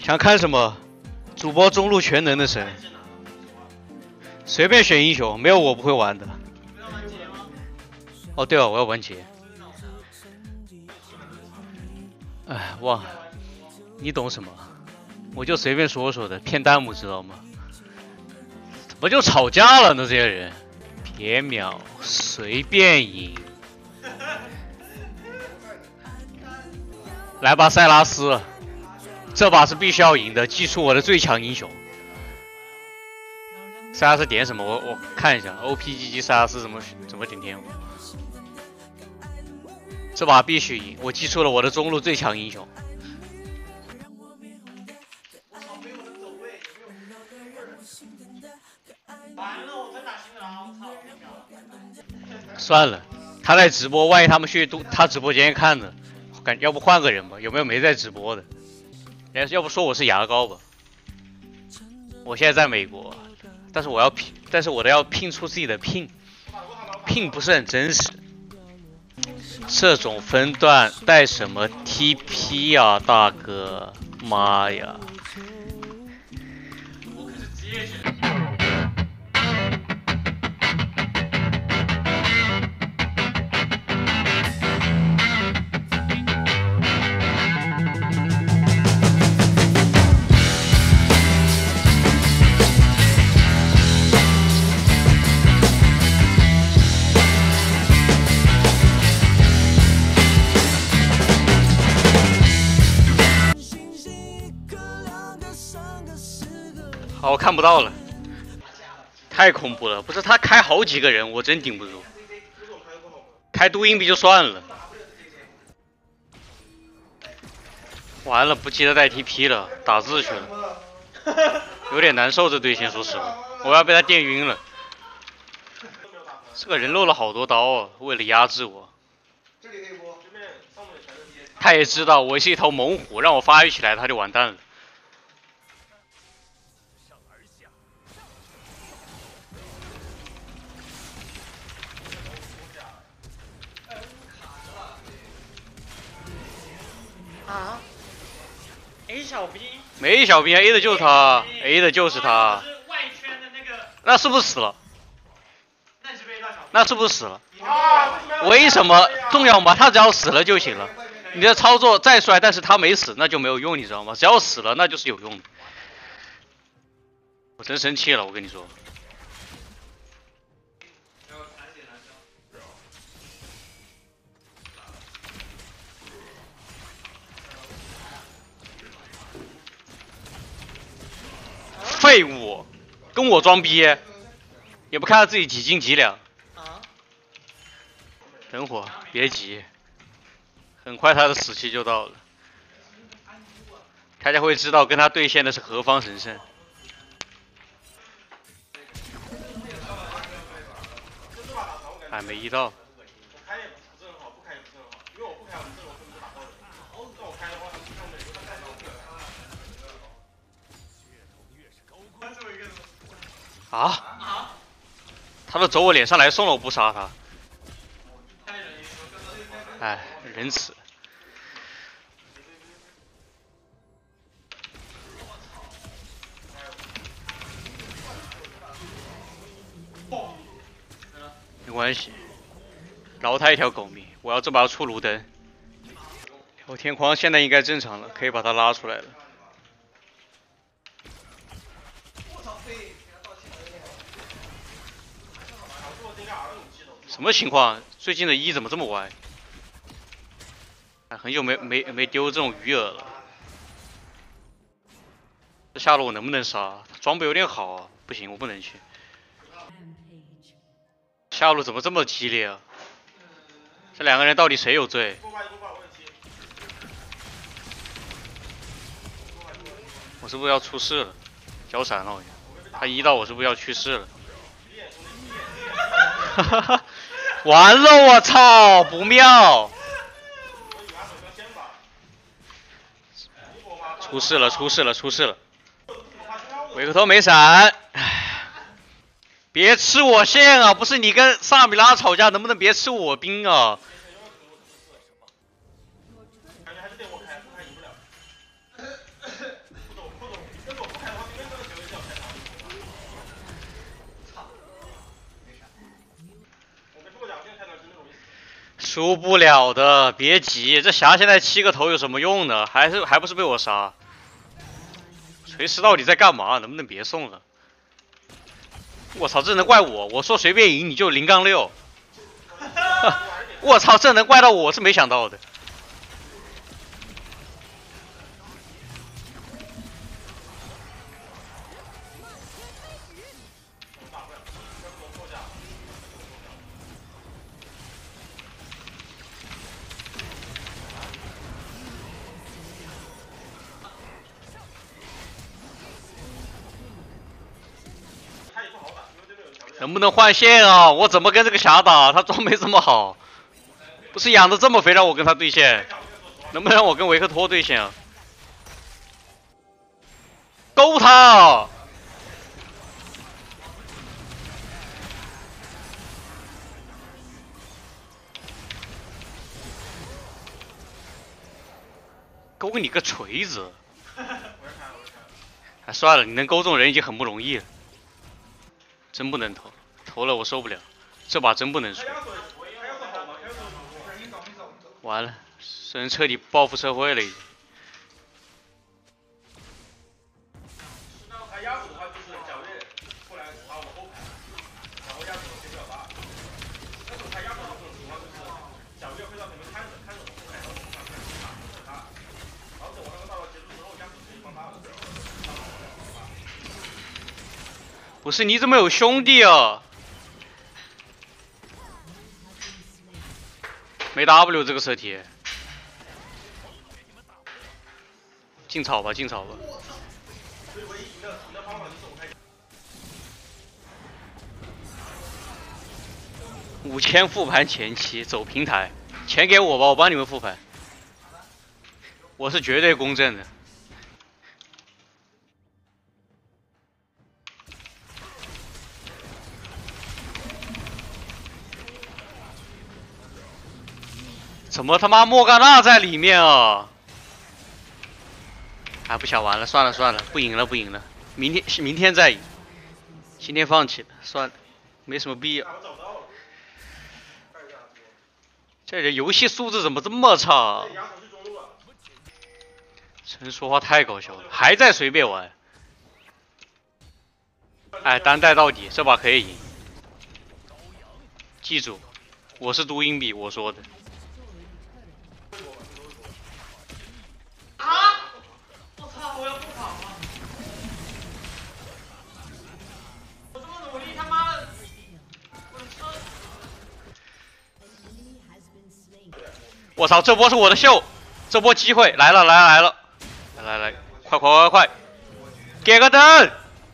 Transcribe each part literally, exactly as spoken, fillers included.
想看什么？主播中路全能的神，随便选英雄，没有我不会玩的。哦，对了，我要玩杰。哎，忘了，你懂什么？我就随便说说的，骗弹幕知道吗？怎么就吵架了呢？这些人，别秒，随便赢。来吧，塞拉斯，这把是必须要赢的，记住我的最强英雄。塞拉斯点什么？我我看一下 ，O P G G 塞拉斯怎么怎么点天赋？这把必须赢，我记住了我的中路最强英雄。算了，他在直播，万一他们去他直播间看呢？感要不换个人吧？有没有没在直播的？要不说我是牙膏吧？我现在在美国，但是我要拼，但是我都要拼出自己的拼，拼不是很真实。这种分段带什么 T P 啊，大哥，妈呀！我可是职业选手。好，我看不到了，太恐怖了！不是他开好几个人，我真顶不住。开杜英比就算了，完了，不记得带 T P 了，打字去了，有点难受。这对线，说实话，我要被他电晕了。这个人漏了好多刀啊，为了压制我。他也知道我是一头猛虎，让我发育起来，他就完蛋了。啊 ！A 小兵？没小兵 ，A 的就是他 ，A 的就是他。外圈的那个。那是不是死了？那是被大小。那是不是死了？为什么重要吗？他只要死了就行了。你的操作再帅，但是他没死，那就没有用，你知道吗？只要死了，那就是有用的。我真生气了，我跟你说。废物，跟我装逼，也不看他自己几斤几两。等会儿，别急，很快他的死期就到了。大家会知道跟他对线的是何方神圣。还没一到。啊！他都走我脸上来送了，我不杀他。哎，仁慈。没关系，饶他一条狗命。我要这把出炉灯。我天狂现在应该正常了，可以把他拉出来了。什么情况？最近的一怎么这么歪？很久没没没丢这种鱼饵了。这下路我能不能杀？装备有点好啊，不行，我不能去。下路怎么这么激烈啊？这两个人到底谁有罪？我是不是要出事了？交闪了，他一到我是不是要去世了？哈哈哈！完了，我操，不妙！出事了，出事了，出事了！维克托没闪，唉，别吃我线啊！不是你跟萨米拉吵架，能不能别吃我兵啊？ 输不了的，别急，这霞现在七个头有什么用呢？还是还不是被我杀？锤石到底在干嘛？能不能别送了？我操，这能怪我？我说随便赢你就零杠六。我操，这能怪到我？我是没想到的。能不能换线啊？我怎么跟这个霞打？他装备这么好，不是养的这么肥让我跟他对线，能不能让我跟维克托对线啊？勾他！勾你个锤子！哎，算了，你能勾这种人已经很不容易了。真不能投，投了我受不了，这把真不能输。完了，神彻底报复社会了已经。不是你怎么有兄弟啊？没 W 这个蛇体，进草吧，进草吧。五千复盘前期走平台，钱给我吧，我帮你们复盘，我是绝对公正的。怎么他妈莫甘娜在里面啊？还不想玩了，算了算了，不赢了不赢了，明天明天再赢，今天放弃了，算了，没什么必要。这人游戏素质怎么这么差？真说话太搞笑了，还在随便玩。哎，单带到底，这把可以赢。记住，我是读音笔，我说的。 啊！我操！我要不跑了！我这么努力，他妈的！我的车！ 我操！这波是我的秀，这波机会来了来了来了！来来来，快快快快，给个灯！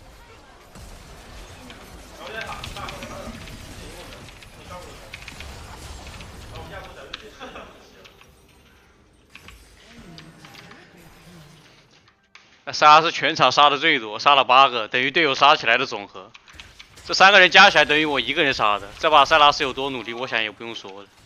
那塞拉是全场杀的最多，杀了八个，等于队友杀起来的总和。这三个人加起来等于我一个人杀的。这把塞拉斯有多努力，我想也不用说了。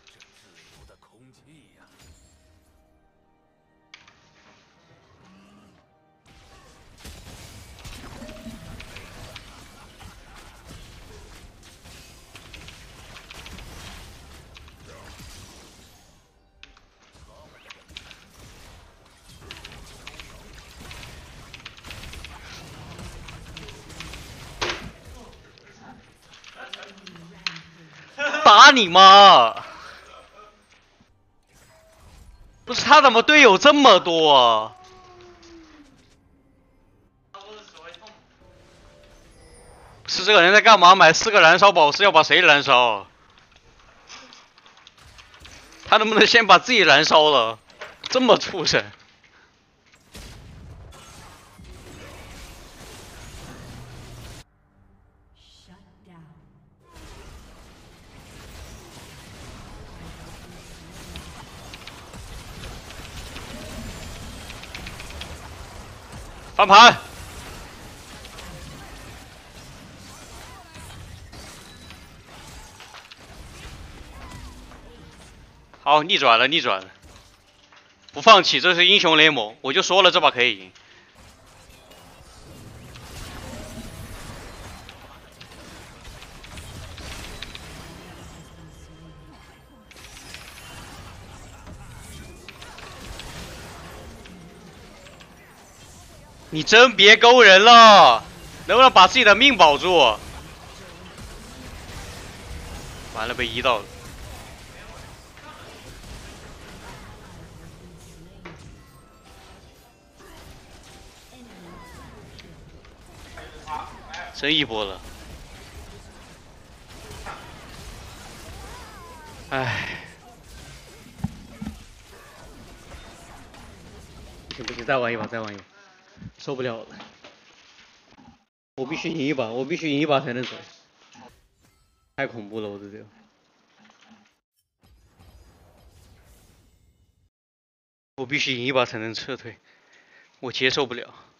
打你妈！不是他怎么队友这么多啊？是这个人在干嘛？买四个燃烧宝石要把谁燃烧？他能不能先把自己燃烧了？这么畜生！翻盘！好，逆转了，逆转了！不放弃，这是英雄联盟，我就说了，这把可以赢。 你真别勾人了，能不能把自己的命保住？完了，被一到了。真一波了。唉。 不行不行，再玩一把，再玩一把，受不了了！我必须赢一把，我必须赢一把才能走。太恐怖了，我这队友。我必须赢一把才能撤退，我接受不了。